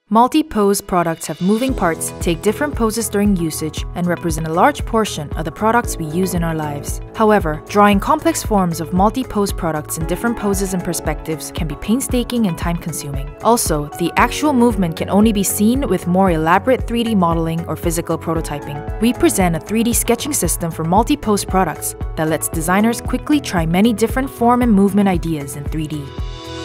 Multi-pose products have moving parts, take different poses during usage, and represent a large portion of the products we use in our lives. However, drawing complex forms of multi-pose products in different poses and perspectives can be painstaking and time-consuming. Also, the actual movement can only be seen with more elaborate 3D modeling or physical prototyping. We present a 3D sketching system for multi-pose products that lets designers quickly try many different form and movement ideas in 3D.